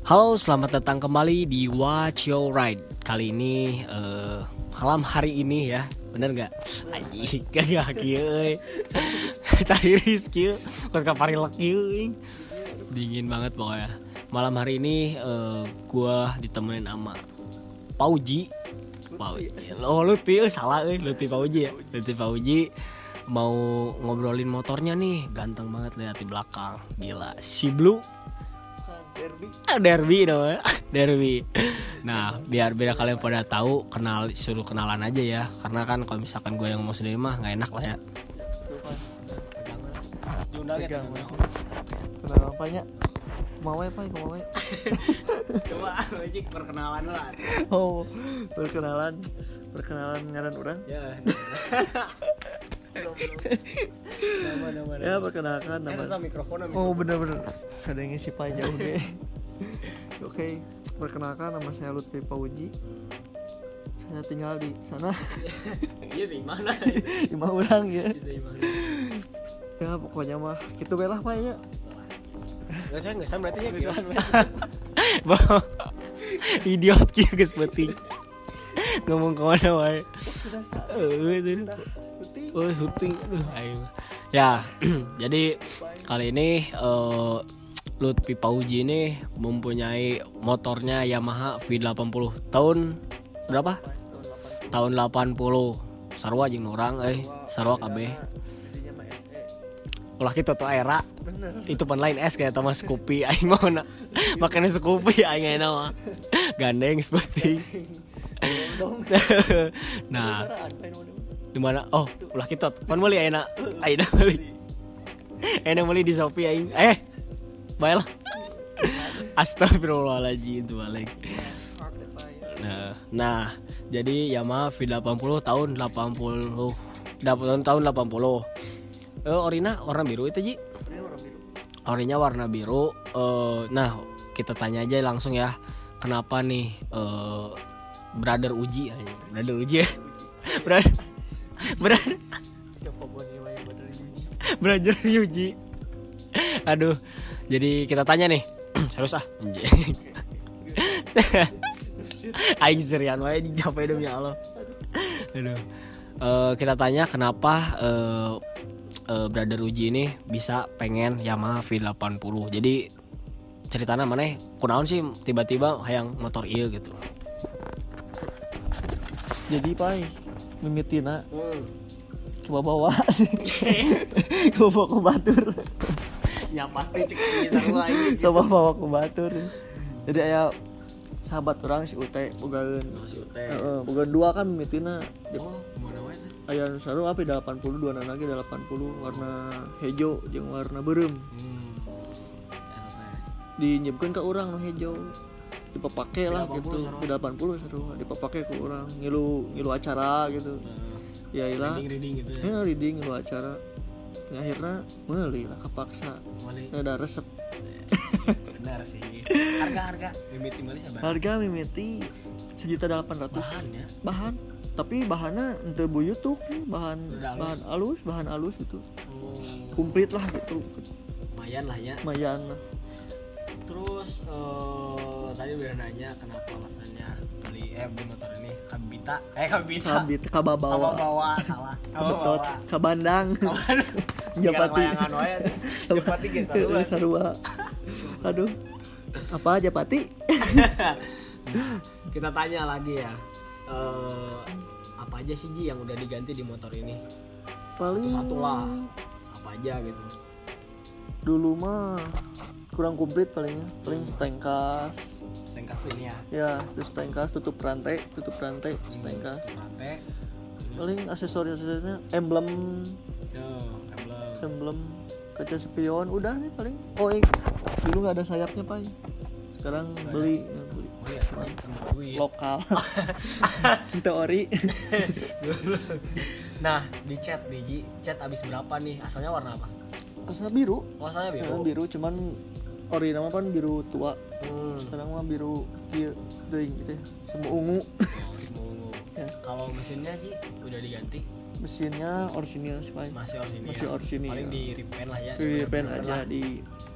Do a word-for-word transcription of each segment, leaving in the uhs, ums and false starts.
Halo, selamat datang kembali di Watch Your Ride. Kali ini uh, malam hari ini ya, bener nggak? Aji, gak kieu, tadi Rizky, kau kaparilek kieu, dingin banget pokoknya. Malam hari ini uh, gua ditemenin sama Pauji. Pauji, oh Lutfi, salah, eh Lutfi Pauji ya, Lutfi Pauji mau ngobrolin motornya nih, ganteng banget lihat di belakang, gila, si Blue. Derby, ah, derby namanya, derby. Nah, biar biar kalian pada tahu, kenal suruh kenalan aja ya, karena kan kalau misalkan gue yang mau sendiri mah nggak enak lah ya. Diundang ya, kenal apanya? Mau apa? Mau apa? Coba aja perkenalan lah. Oh, perkenalan, perkenalan ngaran orang. Ya. Nama, nama, nama. Ya perkenalkan nama. Eh, mikrofon, mikrofon. Oh bener-bener. Kadang ngisi pai jauh deh. Oke, okay. Perkenalkan nama saya Lutfi Pauji. Saya tinggal di sana. Iya di mana? Di mana orang ya? Di mana? Ya pokoknya mah gitu belah pai ya. Enggak saya enggak sama berarti ya gitu. Idiot kieu geus penting. Ngomong kemana wae. Eh, itu. Oh syuting, aduh, ayo. Ya, jadi kali ini uh, Lutfi Pauji ini mempunyai motornya Yamaha V delapan puluh tahun berapa? Tahun delapan puluh. Sarua jeung orang, eh, sarua kabeh. Ulah kitu tuh era. Itu pan lain es kayak Thomas Scoopy aing mah na. Makanya Scoopy aing enak mah. Gandeng seperti. Nah, di mana? Oh, ulah kita. Pan meuli ayeuna. Ayeuna meuli. Ayeuna meuli di Shopee aing. Eh. Bae lah. Astagfirullahaladzim itu balik. Nah, nah, jadi Yamaha V delapan puluh tahun delapan puluh. Tahun tahun delapan puluh. Eh, orina warna biru itu, Ji. Orinya warna biru. Uh, nah, kita tanya aja langsung ya. Kenapa nih uh, Brother Uji aja. Brother Uji ya. Brother Brother Brother Yuji. Aduh, jadi kita tanya nih. Serius ah. Aing serian wae dijawab demi Allah. Aduh. Uh, kita tanya kenapa uh, uh, Brother Uji ini bisa pengen Yamaha V delapan puluh. Jadi ceritanya mana? Kunaon sih tiba-tiba hayang motor ieu gitu. Jadi pai mimitina hmm. Coba bawa sih. Coba bawa ke batur. Ya pasti cek sarua ini. Coba bawa ke batur. Jadi aya sahabat orang si Ute bogaeun. Oh, si Ute. Heeh, bogaeun dua kan mimitina. Oh, mana wae teh? Aya nu sarua api delapan puluh dua na lagi delapan puluh warna hejo jeung warna beureum. Hmm. Dinyebkeun ka urang nu hejo. Dipapake lah gitu di delapan puluh seru dipapake ke orang ngilu ngilu acara gitu uh, ya ilah reading, reading gitu ya, ya reading ngilu acara ya, akhirnya meuli lah kepaksa ada resep benar sih harga harga mimiti meuli sabar harga mimiti sejuta delapan ratus bahannya bahan tapi bahannya ente buyut tuh bahan Udah bahan alus bahan alus gitu hmm. Komplit lah gitu lumayan lah ya lumayan lah. Terus uh, tadi udah nanya kenapa alasannya beli eh beli motor ini Kabita eh Kabita Kabita Kababawa Kababawa salah Kababawa Kabandang Japati layangan wae Japati ge sarua sarua aduh apa Japati. Kita tanya lagi ya uh, apa aja sih Ji yang udah diganti di motor ini paling satu lah apa aja gitu dulu mah kurang komplit palingnya paling stengkas stengkas tuh ini ya ya terus stengkas tutup rantai tutup rantai stengkas hmm, rantai paling aksesoris aksesorisnya emblem oh, emblem emblem kaca spion udah sih paling oh iya dulu nggak ada sayapnya pak sekarang Gak beli ya, beli oh, iya, iya. lokal teori. Nah di cat Diji cat abis berapa nih asalnya warna apa asal biru oh, asalnya biru ya, biru cuman ori nama kan biru tua hmm. sekarang mah biru iya deh gitu ya semua ungu oh, semua ungu ya. Kalau mesinnya Ji udah diganti mesinnya orisinil sih masih orisinil masih orisinil paling di repaint lah ya di repaint aja lah. di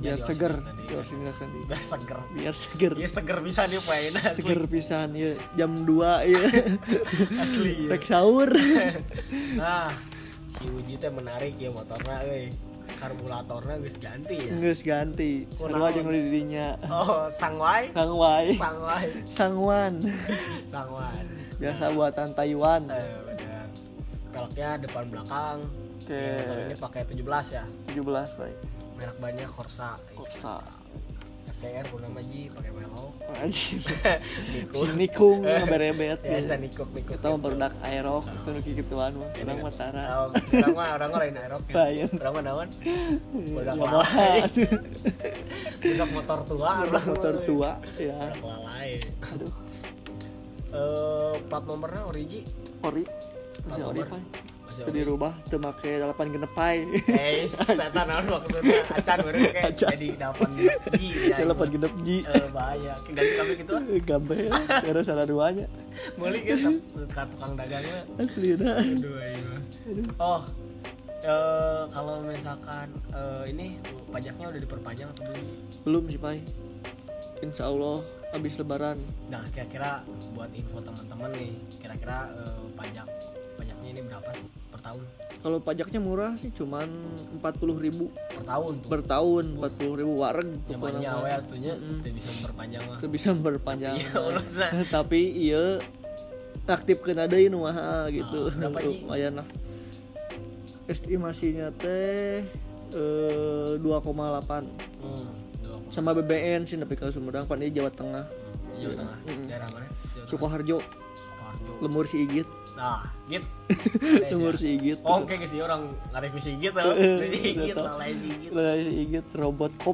biar Jadi seger harus tadi. harus ditinggalkan di Biar seger. biar seger Iya seger bisa nih poin asli. seger pisan ya jam dua ya Asli. rek sahur. Nah, si Uji teh menarik ya motorna euy. Karburatorna geus ganti ya. Geus ganti sarua jeung di didinya. Oh, sangwai. Sangwai Sangwai. Sangwan Sangwan. biasa buatan Taiwan. Eh, benar. Peleknya depan belakang. Oke. Ya, motor ini pakai tujuh belas ya. tujuh belas baik. Merek bannya Corsa. Korsa. F D R Purnama Ji pakai velg. Anjir. Nikung. Si nikung berebet. Biasa nikuk nikuk. Kita mah barudak aerok itu nu kikituan mah. Urang mah tara. Oh, orang mah orang mah lain aerok ya. Lain. Orang mah naon? Budak Kumaha lalai. atuh. Budak motor tua, Budak motor tua ya. Budak lalai. Aduh. Eh, plat nomornya origi. Ori. Plat Masih ori nomor. pai. Masih Teu ori. dirubah teu make delapan genep pai. Eh, setan naon maksudnya? Acan bener kayak Acan. jadi delapan G ya. delapan genep G. Eh, bahaya. Ganti kami gitu ah. Gambel. Gara salah duanya. Meuli gitu ka tukang dagangnya. Aslinya. Aduh, ayo. Oh. Eh, kalau misalkan eh, ini pajaknya udah diperpanjang atau belum? Belum sih pai. Insya Allah habis lebaran. Nah, kira-kira buat info teman-teman nih, kira-kira eh, pajak pajaknya ini berapa sih per tahun? Kalau pajaknya murah sih cuman empat puluh ribu Per tahun tuh. per tahun, empat puluh ribu wareg. Nyamannya pokokna. awal tuhnya Mm-mm. teu bisa memperpanjang mah. Teu bisa berpanjang. Iya, urusna. Tapi iya aktif kena deui nu maha gitu. Ah, berapa, Ji? Lumayan lah. Estimasinya teh eh, dua koma delapan Hmm, dua. sama B B N sih tapi kalau Sumedang pan di Jawa Tengah. Hmm, Jawa Tengah. Mm-mm. Daerah mana? Jawa Tengah. Sukoharjo, Sukoharjo. Lemur si Igit. Nah, git. Lemur si Igit. Oh, kayak sih orang ngarep si git tuh. Si git Betul. lalai si git. Lah si Igit robot kop.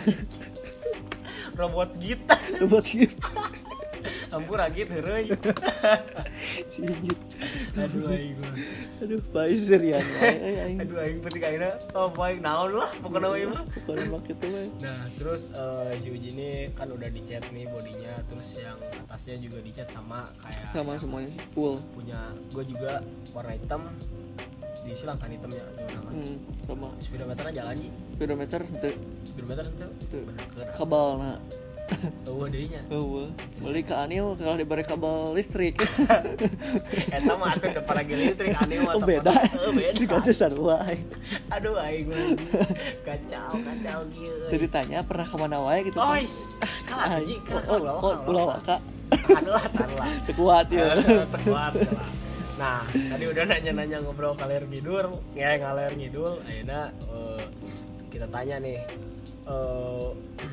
Robot git. Robot Igit. Ampura git heureuy. Si Igit. Aduh aing. Aduh, baik serian. Ai aing. Aduh aing penting aina. Oh, baik naon lah pokoknya mah ieu mah. Pokoknya mak itu mah. Nah, terus eh, si Uji ini kan udah dicat nih bodinya, terus yang atasnya juga dicat sama kayak Sama yang semuanya sih full. punya gue juga warna hitam, diisi langkan hitamnya gimana kan? Hmm, sama Speedometernya jalan Ji, speedometer henteu speedometer itu Teu. bener ke kabalna. eueuh deui nya. Eueuh. Beli ka Anil kalau diberi kabel listrik. Eta mah atuh teu lagi listrik aneh mah. Oh beda. Heeh beda. Diganti sarua. Aduh aing mah kacau kacau kieu. Tadi ditanya pernah kemana wae gitu. kan? Ois, kalah Ji, Oh, kalah oh, Pulau Waka. Tahan lah, tahan lah. Kuat ya. Terkuat lah. Nah, tadi udah nanya-nanya ngobrol kaler ngidul, ya ngaler ngidul. Ayeuna uh, kita tanya nih, uh,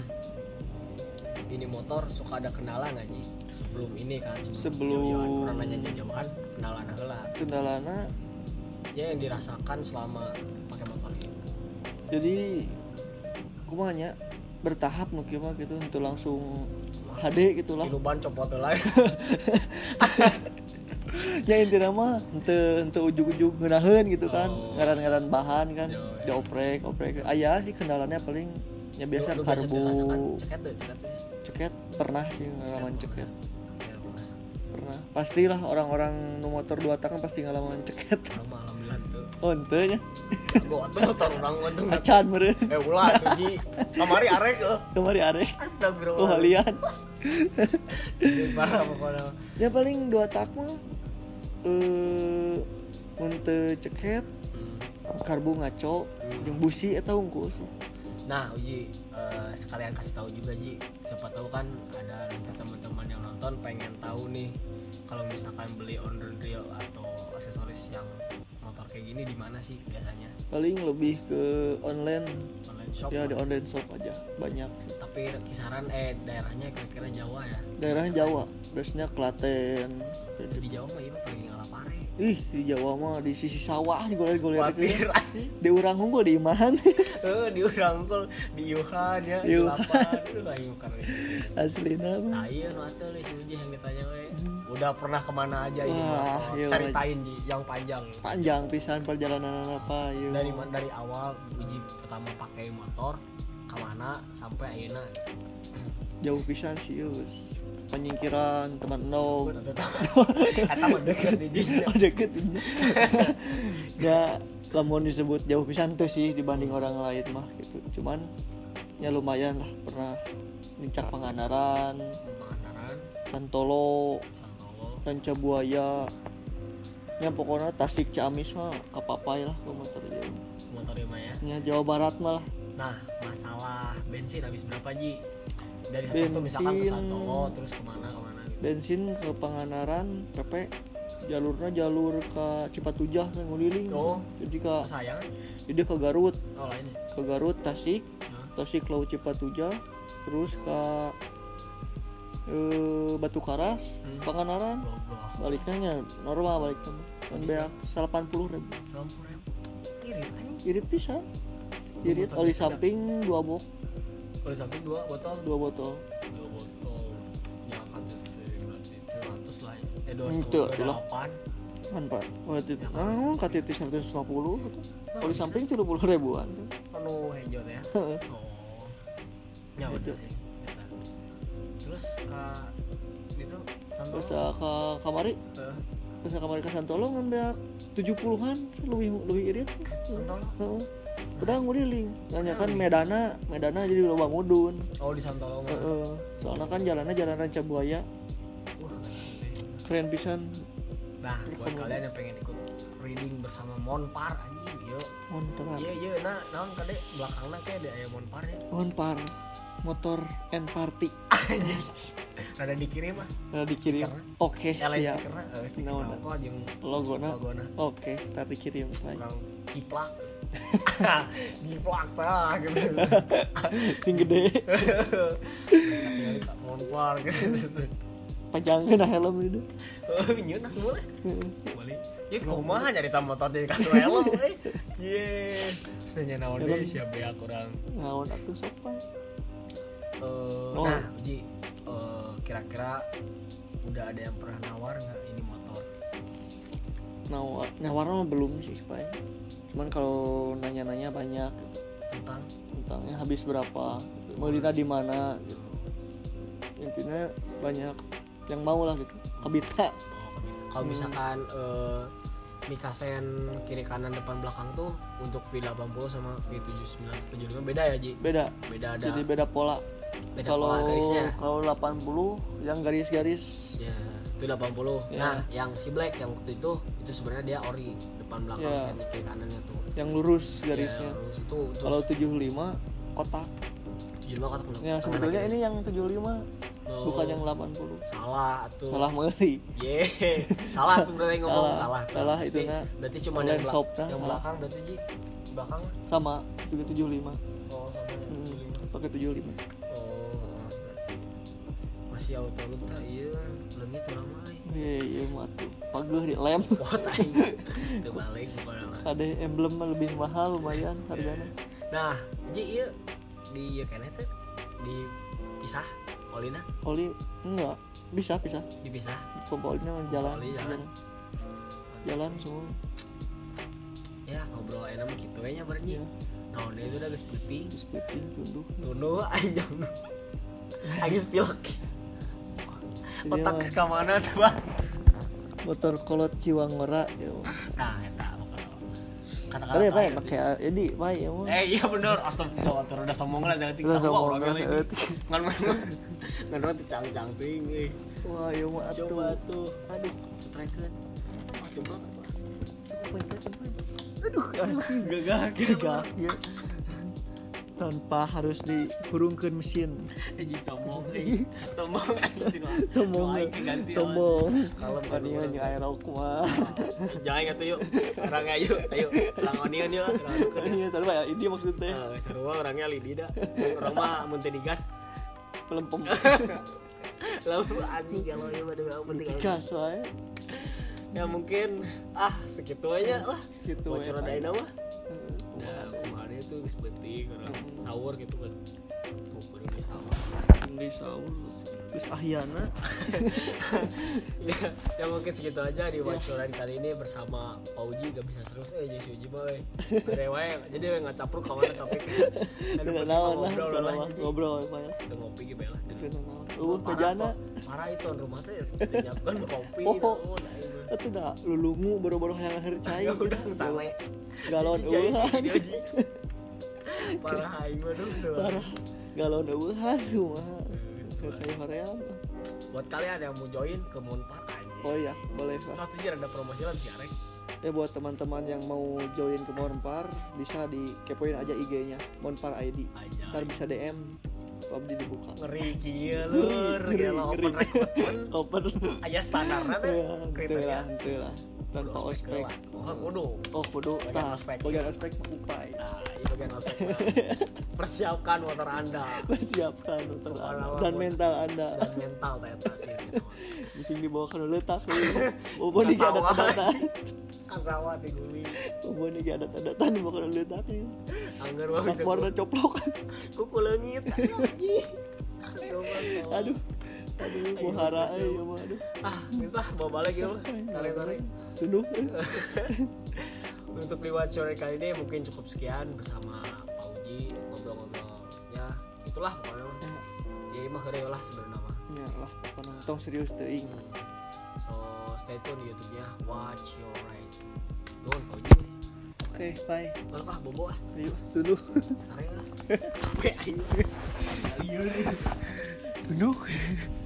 ini motor suka ada kendala nggak Ji? Sebelum ini kan, Sebelum- jauh-jauhan. Orang nanya jauh-jauhan, kendala heula. Kendalana Ya yang dirasakan selama pakai motor ini. jadi kumaha nya bertahap nu kieu mah gitu untuk langsung H D gitu lah. Kinuban copot lah. Ya intinya mah henteu henteu ujug-ujug ngeunaheun gitu kan. Oh. Ngaran-ngaran bahan kan. Yo, yo. Dioprek, oprek. Aya sih kendalanya paling ya biasa Lu- lu biasa dirasakan karbu. ceket tuh, ceket tuh. Ceket pernah sih ngalaman ceket. Ya, pernah. Pernah. Pastilah orang-orang nu motor dua tak kan pasti ngalaman ceket. Orang mah alhamdulillah tuh. Oh, henteu nya. Gua tuh motor orang untung Acan meureun. eh ulah tuh Ji. Kamari arek euy. Kemari arek. Astagfirullah. Oh, halian. Jadi parah pokoknya. Ya paling dua tak mah eh untuk ceket karbu ngaco yang busi eta unggul sih. Nah Uji, eh, sekalian kasih tahu juga Ji, siapa tahu kan ada nanti teman-teman yang nonton pengen tahu nih kalau misalkan beli on the deal atau aksesoris yang motor kayak gini di mana sih biasanya? Paling lebih ke online Online shop. ya, di mah. online shop aja banyak. Tapi kisaran eh daerahnya kira-kira Jawa ya. Daerahnya Jawa, biasanya Klaten. Jadi di Jawa mah ini paling ngalapare. Ih, di Jawa mah di sisi sawah di goler-goler Khawatir. di urang unggul di iman. Eh di Urangkul, di Yuhan ya, di Yuhan. Lapan. Aduh aing bukan. Aslina mah. Nah iya nu atuh si Uji yang ditanya we. Udah pernah kemana aja ini Wah, motor? iya, Ceritain Ji yang panjang. Panjang pisan perjalanan apa yuk. Dari ma- dari awal Uji pertama pakai motor kemana sampai ayeuna. Jauh pisan sih yus. Penyingkiran teman nong. Eta mah deket di dinya. Oh deket ini. Ya lamun disebut jauh pisan tuh sih dibanding orang lain mah gitu. Cuman ya lumayan lah, pernah Puncak Pangandaran, Pangandaran, Santolo, Santolo, Ranca Buaya, nya pokoknya Tasik Ciamis mah kapapai lah ke motor ieu. motor lima ya. Nya Jawa Barat mah lah. Nah, masalah bensin habis berapa Ji? Dari satu tuh misalkan ke Bensin. Santolo terus kemana kemana gitu. Bensin ke Pangandaran, P P jalurnya jalur ke Cipatujah kan nguliling. Oh. Jadi ke Sayang. jadi ke Garut, Oh lainnya. ke Garut Tasik, Nah. Tasik Laut Cipatujah, terus ke eh, Batu Karas, Hmm. Pangandaran. Goblok. Baliknya nya normal baliknya. Kan beak delapan puluh ribu. Sampur ya. Irit anjing. Irit pisan. Irit Motor oli beda. samping dua box, Oleh samping dua botol. dua botol. Dua botol. Ya kan itu berarti dua ratus lah. ya. Eh dua Hmm, setengah tuh, dua lah. delapan. Kan Pak, waktu itu, Ya, nah, K T T seratus lima puluh gitu. Nah, Oli bisa. samping tujuh puluh ribuan. Anu hejot ya. Heeh. Oh. Ya bener Hejot. sih. Eta. Terus ke itu Santolo. Bisa ke kamari, Eh, bisa kamari ke Santolo kan beak tujuh puluhan, lebih lebih irit. Santolo. Heeh. Udah nguliling. Nanya kan Medana, Medana jadi loba mudun. Oh di Santolo mah. Heeh. Soalnya kan jalannya jalan Ranca Buaya, Wah, keren pisan. nah, buat kalian yang pengen ikut reading bersama Monpar anjing, yuk. Montrar. Iya, iya, nah, naon kade belakangna kayak ada aya Monpar ya. Monpar, motor and party. Anjing. Rada dikirim ah. Nah, dikirim. Stikernya. Oke, L siap. stikerna, eh stiker Naon, rokok jeung Logona. logona. Oke, ntar dikirim. Baik. Orang kiplak. Kiplak tah gitu. Sing gede. Tinggal di Monpar gitu. Pajangkeun helm itu. Oh, nyeun aku boleh. Boleh. Ya kumaha nyarita motor jadi kan helm euy. Ye. Senya naon deui sia beak urang. Ngaon atuh sopan. Eh, Oh. Nah, Uji, eh, kira-kira udah ada yang pernah nawar nggak ini motor? Nawar, nawar mah belum sih, Pak. Cuman kalau nanya-nanya banyak Tentang tentangnya habis berapa, melina di mana gitu. Intinya banyak yang mau lah gitu. Kabita. oh, kalau misalkan eh, Mikasen kiri kanan depan belakang tuh untuk V delapan puluh sama V tujuh puluh sembilan tujuh puluh lima beda ya, Ji? Beda. Beda ada. Jadi beda pola. beda Kalau pola garisnya. kalau delapan puluh yang garis-garis Ya, itu delapan puluh. Ya. Nah, yang si Black yang waktu itu itu sebenarnya dia ori depan belakang Ya. sen kiri kanannya tuh. yang lurus garisnya. Ya, terus itu itu Kalau tujuh puluh lima kotak. tujuh puluh lima kotak kenapa? Ya sebetulnya Kemana ini yang tujuh puluh lima Oh, bukan yang delapan puluh. salah tuh. Salah meuli. Ye, salah tuh berarti ngomong Salah, salah. salah Berarti- itu nah. Berarti cuma Online yang, belak- shop-nya yang salah. belakang berarti Ji. Belakang. Sama juga tujuh puluh lima. Oh, sama yang Hmm, tujuh puluh lima. pakai tujuh puluh lima. Oh, berarti masih auto lu tah ieu kan. Leungit urang mah. euy. Iya, iya mah tuh. Pageuh di lem. Wah, aing. Teu balik pokona mah. Ada emblem mah lebih mahal lumayan harganya. Nah, Ji ieu di ieu keneh teh dipisah olina Oli enggak bisa bisa. dipisah. Pompa olinya mah jalan. Oli jalan. Jalan, jalan semua. Ya, ngobrol enak mah kitu we nya bareng Ji. Iya. Nah, dia itu udah geus peuting. Splitting tunduh. Tunduk anjing. Agis pilek. Jadi Otak mah ke mana tuh, Bang? motor kolot Ciwangora ya. Nah, eta kata-kata. Tapi bae pakai jadi bae ya mah. Eh iya bener, astagfirullah, tur udah sombong lah jangan Udah tinggal sombong, orang udah ini. seeutik. Ngan ngan ngan ngan cang-cang ting euy. Wah, ya mah atuh. Coba tuh. Aduh, cetrekeun. Ah, coba apa? Aduh, Gagah gagah ya. Tanpa harus dihurungkeun mesin. anjing sombong euy. Sombong anjing. Sombong. Doain ganti. Sombong. Kalem kan Anian yang aerok mah. Jangan atuh yuk. Orang ayo, ayo. Orang onian yuk. Orang adukeun. Iya, tadi ya ini maksudnya. Ah, sarua orangnya lidi dah. Orang mah mun teh digas. Pelempem. Lalu anjing kalau ieu mah dewe penting. Gas wae. Ya mungkin ah segitu aja lah. Gitu we. Bocoran daina mah. Nah, kemarin itu geus penting orang sahur gitu kan. Tuh baru di sahur. Di sahur. Geus ahyana. Ya, ya mungkin segitu aja di bocoran kali ini bersama Pauji gak bisa terus eh jadi Uji mah we. Bare wae jadi we ngacapruk ka mana topik. Tidak naon lah. Ngobrol lah. Ngobrol wae. Kita ngopi ge bae lah. Tidak naon. Uh, pejana. Parah itu rumah teh menyiapkan kopi Oh. naon aing. Itu dah lulungu baru-baru hayang akhir cai. Ya udah sale. Galon Jadi, eueuh. jadi, Uji. Parah aing mah duh. Parah. Galau neueuhan kumaha. Keur saya hoream. Buat kalian yang mau join ke Monpar aja. Oh iya, boleh lah. Satu aja ada promosi lah si Arek. Ya buat teman-teman yang mau join ke Monpar bisa dikepoin aja I G-nya Monpar I D. Aja. Ntar bisa D M. Abdi dibuka. Ngeri kieu lur, gelo open recruitment. Open. Aya standarna teh kriteria. Teu lah. Tanpa ospek. Oh, kudu. Oh, kudu. Bagian Tah, ospek. bagian ospek upai. Nah, itu bagian ospek. Persiapkan motor Anda Persiapkan motor Bukan Anda apa, dan buat- mental Anda. dan mental teh sih gitu. Bising dibawa ke letak nih. Bobo nih ada tadatan. Kasawa diguli. Bobo nih ada tadatan dibawa ke letak nih. Angger mah bisa Warna coplok. kuku leungit lagi. Aduh. Aduh, muhara euy ya mah aduh. Ah, bisa bawa balik ya mah. Sare-sare. Tunduh. Untuk liwat sore kali ini mungkin cukup sekian bersama Pak Uji ngobrol-ngobrol ya itulah pokoknya mah. Ya mah heureuy lah sebenarnya mah. Ya lah, pokona tong serius teuing. So stay tune di YouTube-nya Watch Your Right. Nuhun Pak Uji. Oke, bye. Balik ah bobo ah. Ayo, tunduh. Sare lah. Sampai ayo. Ayo. Tunduh.